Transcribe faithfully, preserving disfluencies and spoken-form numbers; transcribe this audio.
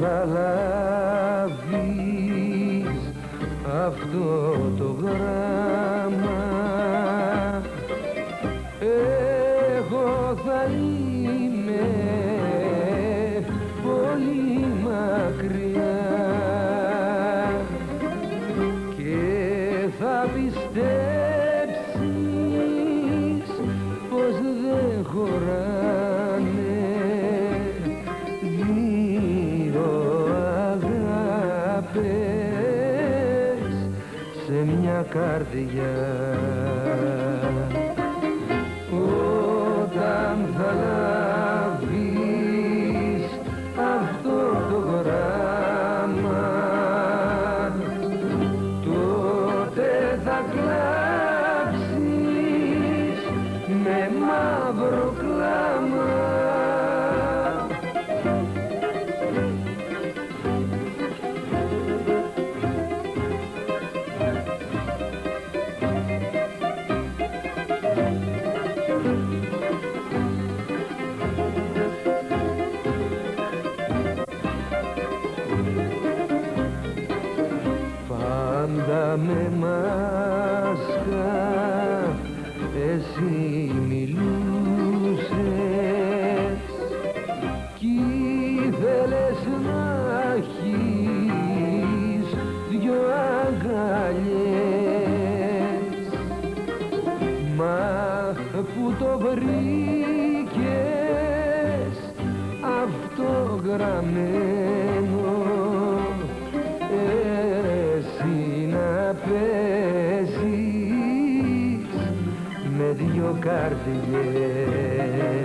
θα λάβεις αυτό το γράμμα, εγώ θα είμαι πολύ μακριά και θα πιστέψεις πως δεν χωράνε δύο αγάπες σε μια καρδιά. Όταν θα λάβεις αυτό το γράμμα, τότε θα κλάψεις με μαύρο κλάμα. Πάντα με μάσκα εσύ μιλούσες κι ήθελες να έχεις δυο αγκαλιές, μα που το βρήκες αυτό γραμμένο, εσύ να παίζεις με δυο καρδιές.